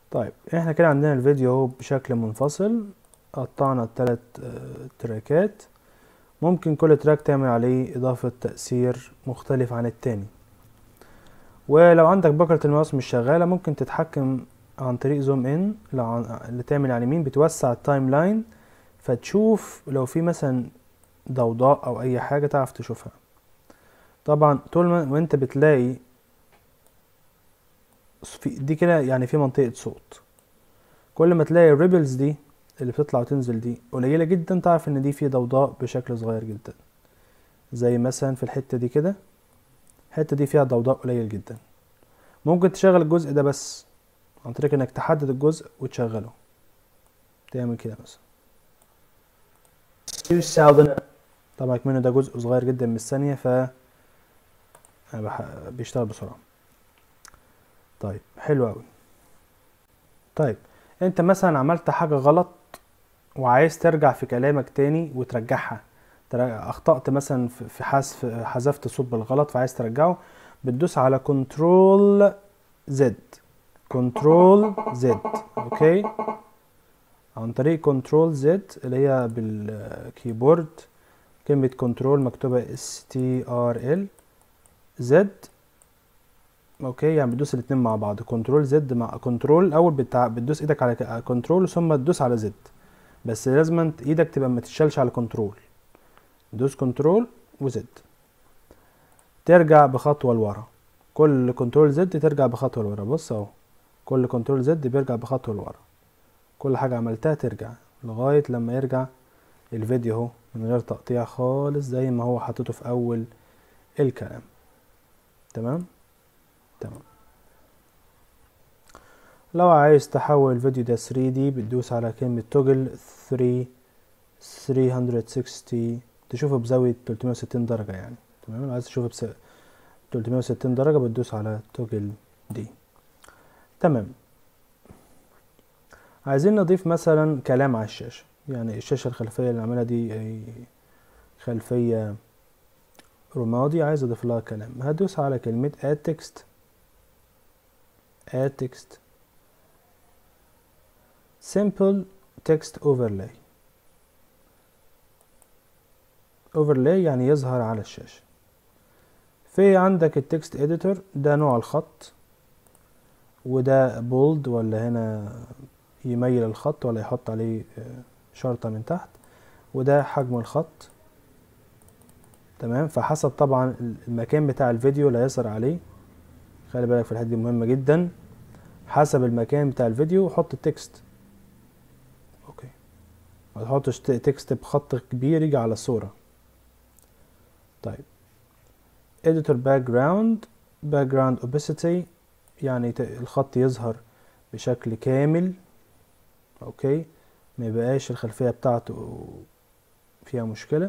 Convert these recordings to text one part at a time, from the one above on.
طيب احنا كده عندنا الفيديو اهو بشكل منفصل، قطعنا الثلاث تراكات. ممكن كل تراك تعمل عليه اضافة تأثير مختلف عن التاني. ولو عندك بكرة الماوس مش شغالة ممكن تتحكم عن طريق زوم ان اللي تعمل على اليمين، بتوسع التايم لاين فتشوف لو في مثلا ضوضاء او اي حاجة تعرف تشوفها. طبعا طول ما وانت بتلاقي دي كده يعني في منطقة صوت، كل ما تلاقي الريبلز دي اللي بتطلع وتنزل دي قليلة جدا تعرف ان دي في ضوضاء بشكل صغير جدا. زي مثلا في الحتة دي كده، الحتة دي فيها ضوضاء قليل جدا. ممكن تشغل الجزء ده بس عن طريق انك تحدد الجزء وتشغله. تعمل كده مثلا 2000. طبعا منه ده جزء صغير جدا من الثانية بيشتغل بسرعة. طيب حلو اوي. طيب انت مثلا عملت حاجة غلط وعايز ترجع في كلامك تاني وترجعها، اخطأت مثلا في حذفت صوت بالغلط فعايز ترجعه، بتدوس على كنترول زد. كنترول زد، اوكي. عن طريق كنترول زد اللي هي بالكيبورد، كلمة كنترول مكتوبة STRL زد، اوكي. يعني بتدوس الاتنين مع بعض، كنترول زد مع كنترول الاول بتدوس ايدك على كنترول ثم تدوس على زد، بس لازم ايدك تبقى ما تشالش على كنترول. دوس كنترول وزد ترجع بخطوة لورا. كل كنترول زد ترجع بخطوة لورا. بص اهو، كل كنترول زد بيرجع بخطوة لورا. كل حاجة عملتها ترجع لغاية لما يرجع الفيديو اهو من غير تقطيع خالص زي ما هو حطيته في اول الكلام. تمام تمام. لو عايز تحول الفيديو ده 3D بتدوس على كلمة توجل 360 تشوفه بزاوية 360 درجة يعني. تمام. لو عايز تشوفه 360 درجة بتدوس على توجل دي. تمام. عايزين نضيف مثلا كلام على الشاشة، يعني الشاشة الخلفية اللي عاملها دي خلفية رمادي، عايز اضيف لها كلام. هدوس على كلمة add text. add text simple text overlay. overlay يعني يظهر على الشاشة. في عندك التكست اديتور، ده نوع الخط، وده بولد ولا هنا يميل الخط ولا يحط عليه شرطة من تحت، وده حجم الخط. تمام. فحسب طبعا المكان بتاع الفيديو اللي هيظهر عليه، خلي بالك في الحته دي مهمه جدا. حسب المكان بتاع الفيديو حط التكست، اوكي. ما تحطش تكست بخط كبير يجي على الصوره. طيب editor background opacity يعني الخط يظهر بشكل كامل، اوكي، ما يبقاش الخلفيه بتاعته فيها مشكله.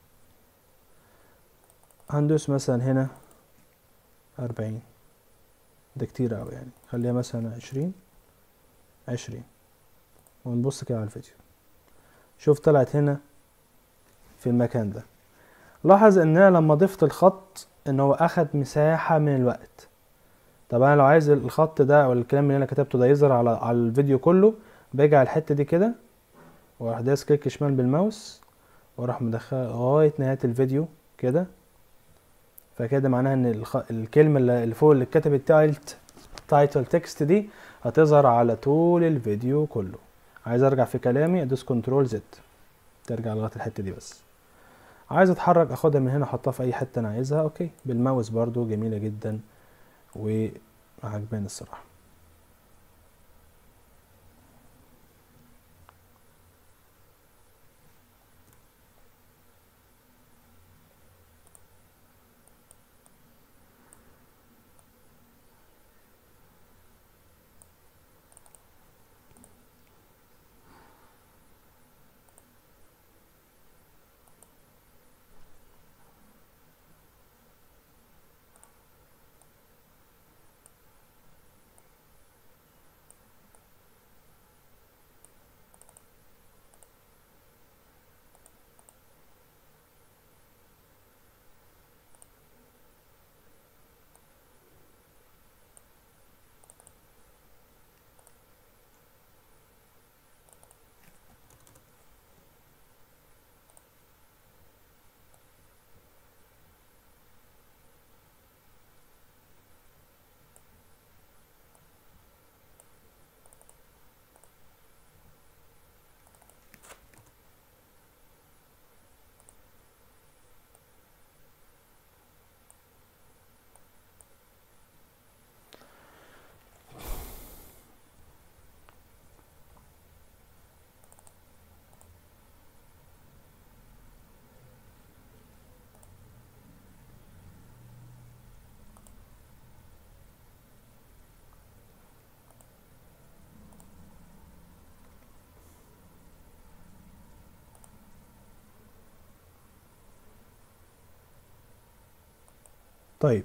هندوس مثلا هنا 40، ده كتير اوي يعني، خليها مثلا 20 ونبص كده على الفيديو. شوف طلعت هنا في المكان ده. لاحظ ان انا لما ضفت الخط ان هو اخد مساحة من الوقت. طب انا لو عايز الخط ده او الكلام اللي انا كتبته ده يظهر على الفيديو كله، باجي على الحتة دي كده واروح دايس كليك شمال بالماوس واروح مدخل لغاية نهاية الفيديو كده. فكده معناها ان الكلمة اللي فوق اللي اتكتبت تايتل تكست دي هتظهر على طول الفيديو كله. عايز ارجع في كلامي ادوس كنترول زد ترجع لغاية الحتة دي بس. عايز اتحرك اخدها من هنا احطها في اي حته انا عايزها، اوكي. بالماوس برضو جميله جدا وعجباني الصراحه. طيب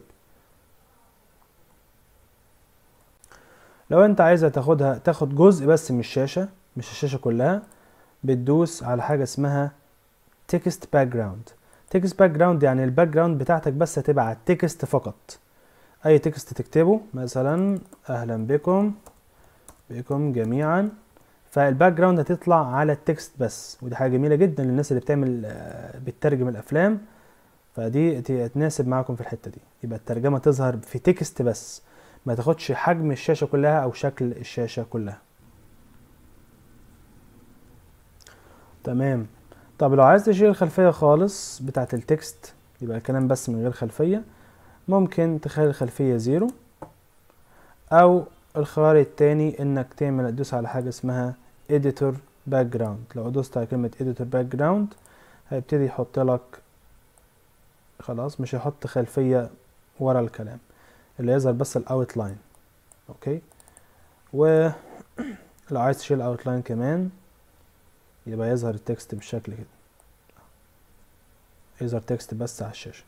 لو انت عايزة تاخد جزء بس من الشاشة، مش الشاشة كلها، بتدوس على حاجة اسمها text background. text background يعني الباك جراوند بتاعتك بس هتبقى على التكست فقط. اي تكست تكتبه مثلا اهلا بكم جميعا، فالباك جراوند هتطلع على التكست بس، ودي حاجة جميلة جدا للناس اللي بتترجم الافلام، فدي تناسب معاكم في الحتة دي. يبقى الترجمة تظهر في تكست بس، ما تاخدش حجم الشاشة كلها او شكل الشاشة كلها. تمام. طب لو عايز تشيل الخلفية خالص بتاعت التكست، يبقى الكلام بس من غير خلفية، ممكن تخلي الخلفية 0، او الخيار التاني انك تدوس على حاجة اسمها editor background. لو دوست على كلمة editor background هيبتدي يحط لك، خلاص مش هيحط خلفية ورا الكلام، اللي يظهر بس الاوتلاين. اوكي. ولو عايز تشيل الاوتلاين كمان يبقى يظهر التكست بالشكل كده، يظهر تكست بس على الشاشة.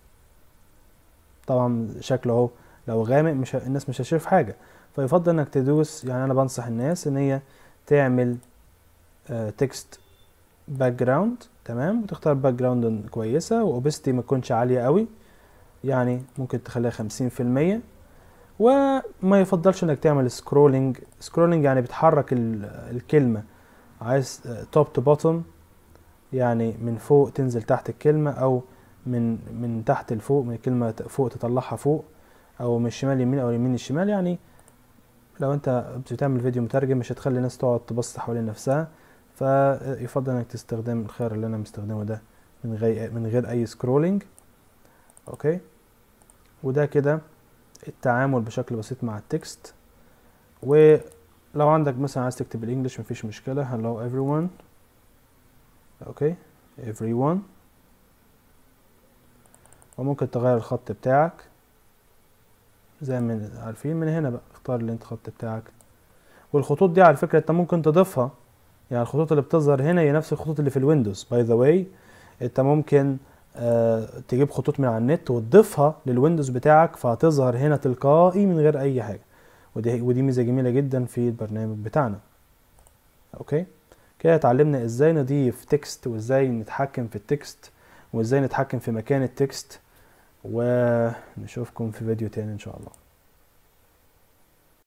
طبعا شكله اهو لو غامق الناس مش هتشوف حاجة، فيفضل انك تدوس، يعني انا بنصح الناس ان هي تعمل تكست باك جراوند، تمام، وتختار باك جراوند كويسة، واوبستي ما تكونش عالية قوي، يعني ممكن تخليها 50%. وما يفضلش انك تعمل سكرولينج يعني بتحرك الكلمة، عايز توب تو بوتوم، يعني من فوق تنزل تحت الكلمة، او من تحت لفوق، من الكلمة فوق تطلعها فوق، او من الشمال يمين او يمين الشمال. يعني لو انت بتعمل فيديو مترجم مش هتخلي الناس تقعد تبص حوالين نفسها، فيفضل انك تستخدم الخيار اللي انا مستخدمه ده من غير اي سكرولينج. اوكي. وده كده التعامل بشكل بسيط مع التكست. ولو عندك مثلا عايز تكتب بالانجلش مفيش مشكلة، hello everyone. اوكي everyone. وممكن تغير الخط بتاعك زي ما عارفين من هنا بقى، اختار اللي انت الخط بتاعك. والخطوط دي على فكرة انت ممكن تضيفها، يعني الخطوط اللي بتظهر هنا هي نفس الخطوط اللي في الويندوز. باي ذا واي انت ممكن تجيب خطوط من على النت وتضيفها للويندوز بتاعك، فهتظهر هنا تلقائي من غير اي حاجة، ودي ميزة جميلة جدا في البرنامج بتاعنا. اوكي. كده اتعلمنا ازاي نضيف تكست، وازاي نتحكم في التكست، وازاي نتحكم في مكان التكست، ونشوفكم في فيديو تاني ان شاء الله.